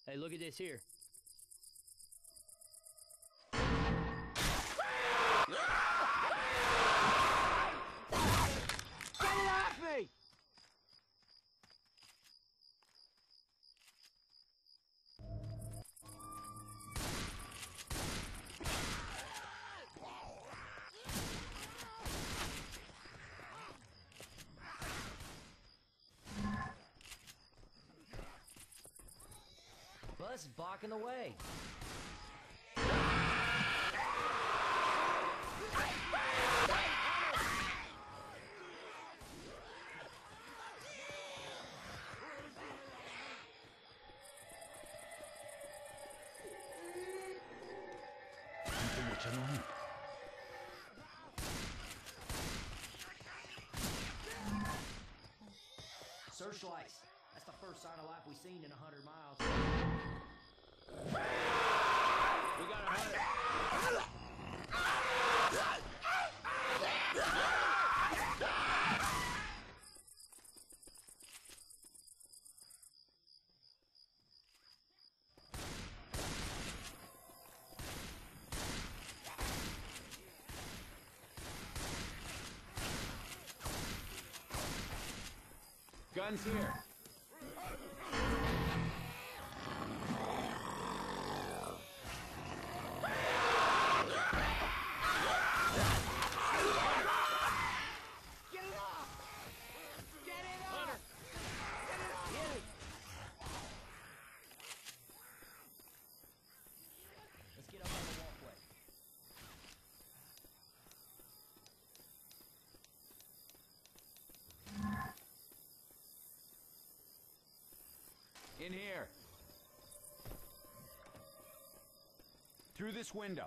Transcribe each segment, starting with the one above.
Hey, look at this here. Get it off me! Buzz is blocking the way. Searchlights. That's the first sign of life we've seen in 100 miles. We got 100. Guns here. Let's get up on the walkway. In here. Through this window.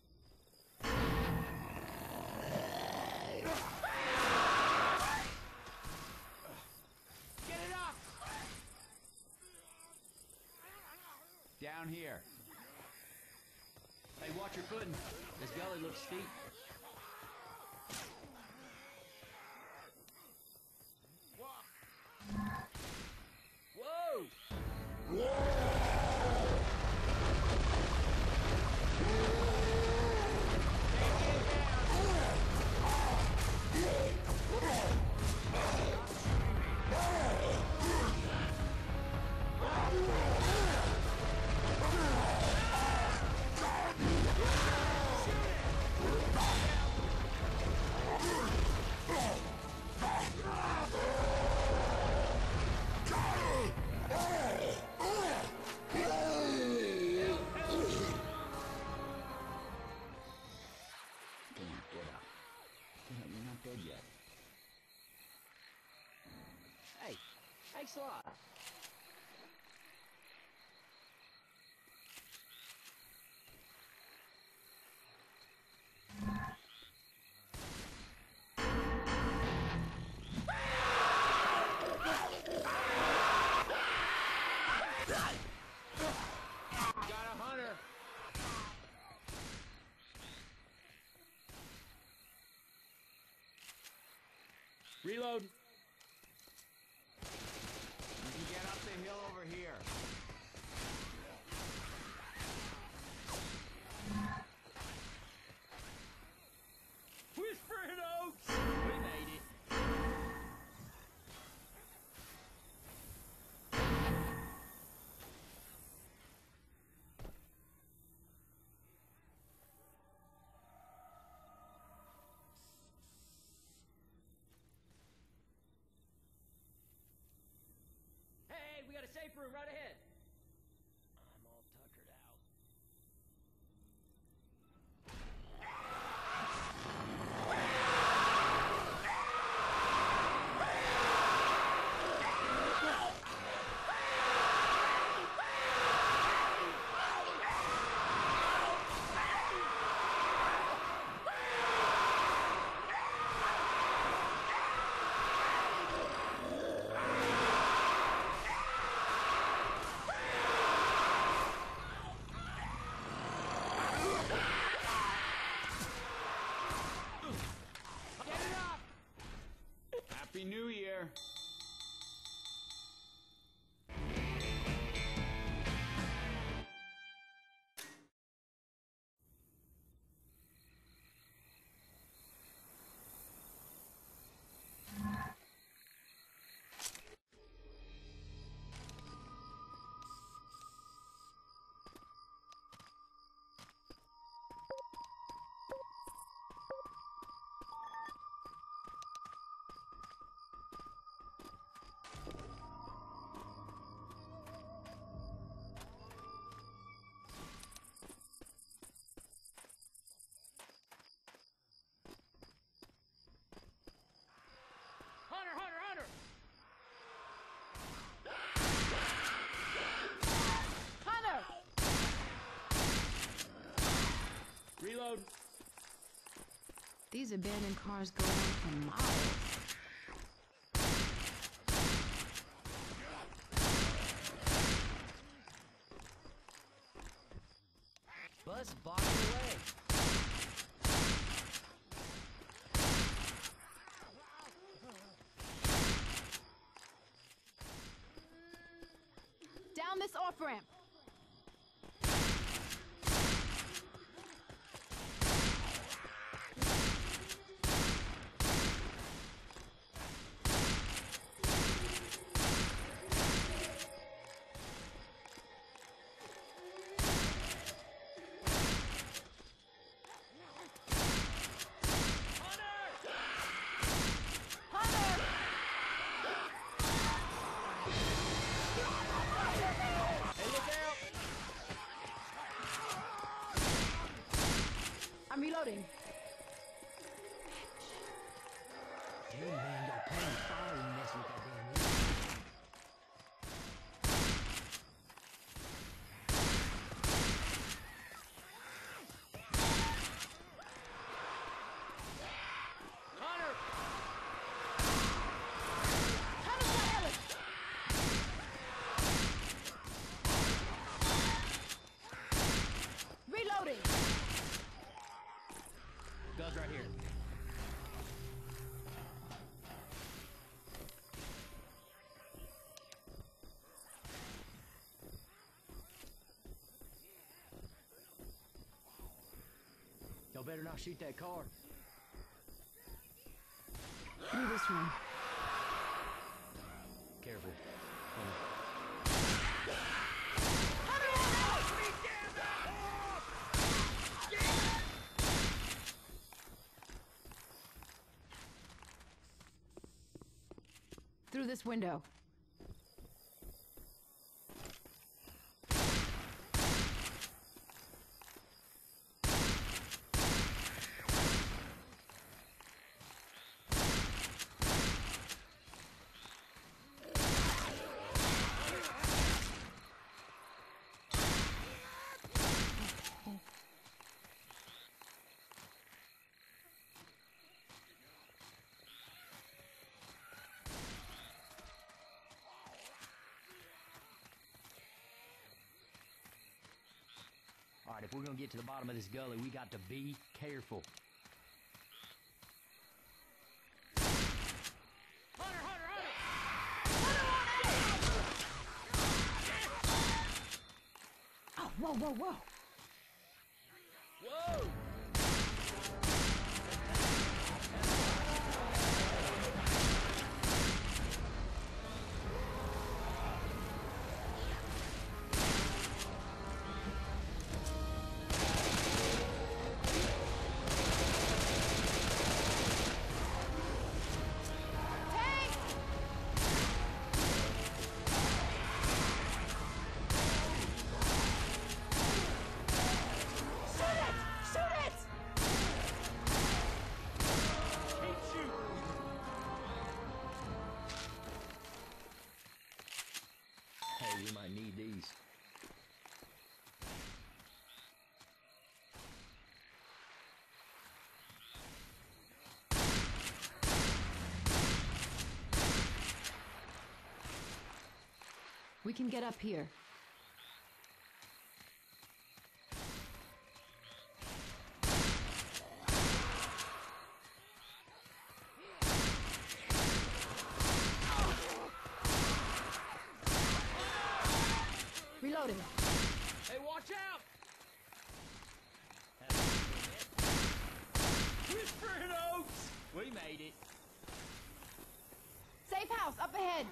Get it up! Down here. Hey, watch your footing. This gully looks steep. Whoa! You're not dead yet. Hey, thanks a lot. Got a hunter. Reload. You can get up the hill over here. Whispering Oaks! We made it. These abandoned cars go on for miles. Bus boxing away. Down this off-ramp. I'm reloading. Hey man, got plenty of fire when you mess with that damn roof. Hunter! Reloading. Guns right here. Y'all better not shoot that car. Through this room. Careful. Through this window. All right, if we're gonna get to the bottom of this gully, we got to be careful. Hunter, Hunter, Hunter! Oh, whoa, whoa, whoa. Whoa! Hey, we might need these. We can get up here. Reloading. Hey, watch out! Whispering Oaks! We made it. Safe house up ahead.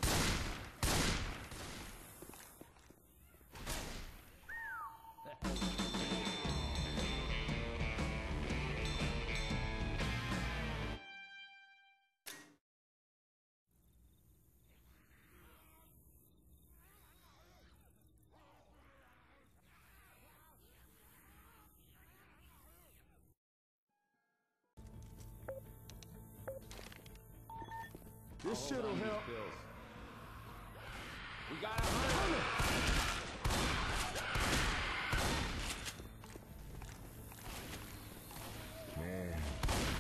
This shit'll help. We got a hunter! Man,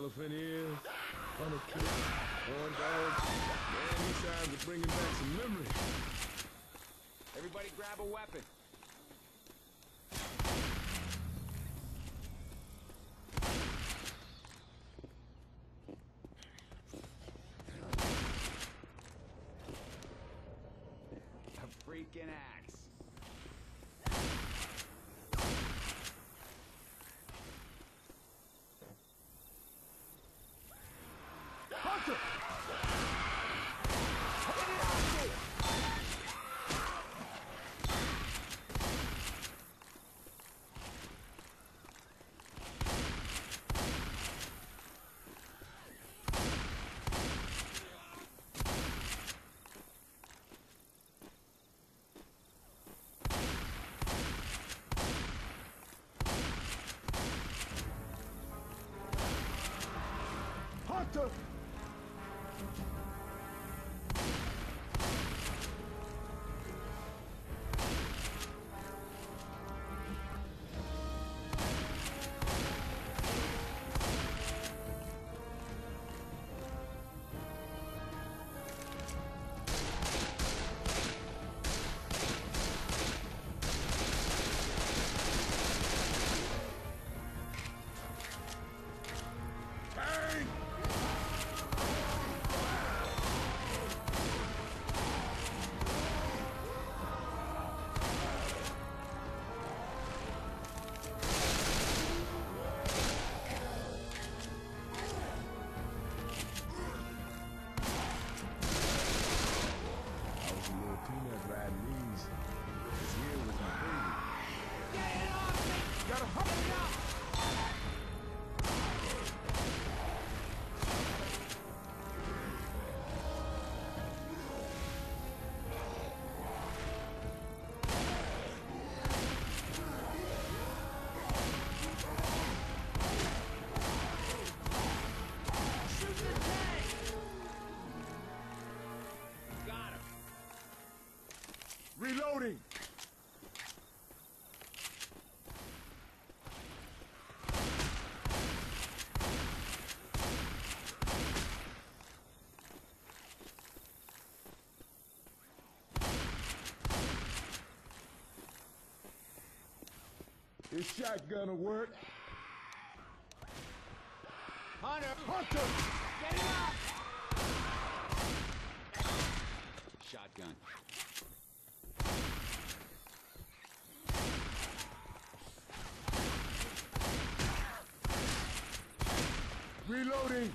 elephant ears, funnel cake, corn dogs. Man, these sounds are bringing back some memories. Everybody grab a weapon. A freaking axe. Hunter! Hunter! Bang! I was a little peanut riding these. This here was my baby. Get it off me! Gotta hop it up! Shoot the tank! Got him. Reloading! This shotgun will work. Hunter! Hunter! Get it up! Shotgun. Reloading!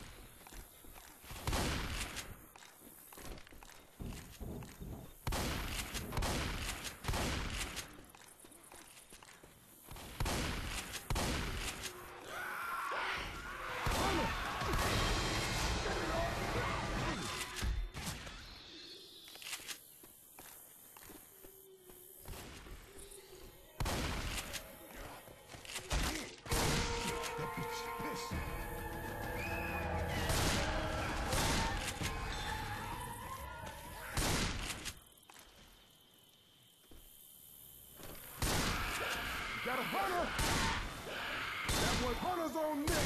Got a hunter! That one hunter's on me!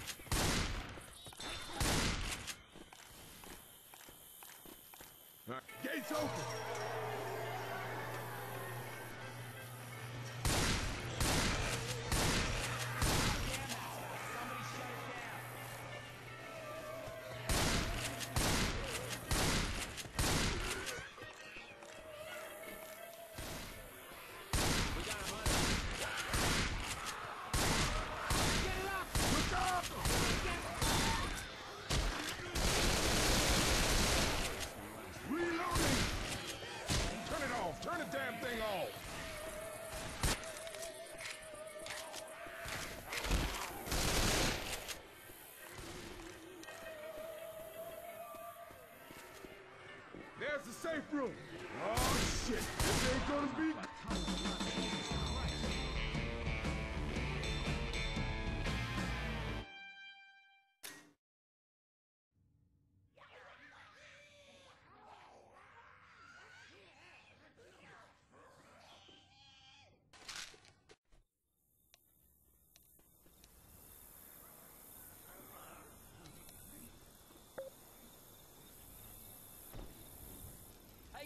All right, gates open! Look up! Reloading! Turn it off! Turn the damn thing off! There's the safe room! Oh shit! This ain't gonna be...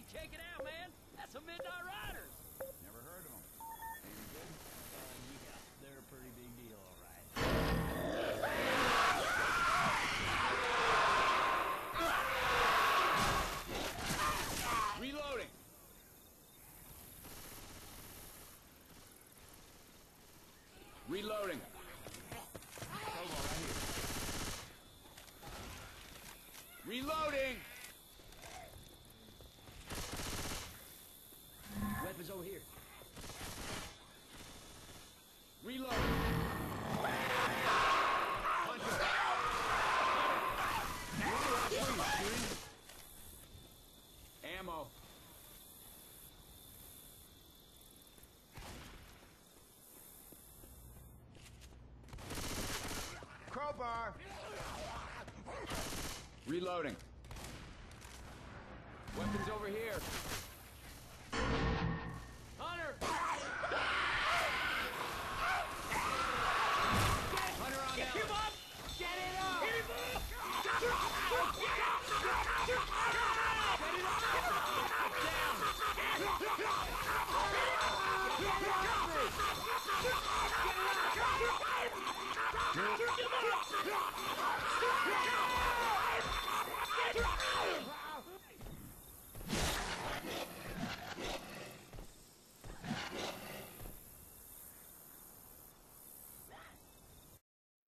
check it out, man. That's some Midnight Riders. Never heard of them. Any good? Yeah, they're a pretty big deal, all right. Reloading. Reloading. Reloading. Weapons over here. Reloading. Ammo. Crowbar! Reloading. Weapons over here. Hunter! Hunter on down. Get him up! Get it up! Get him up! Get it up! Get it up!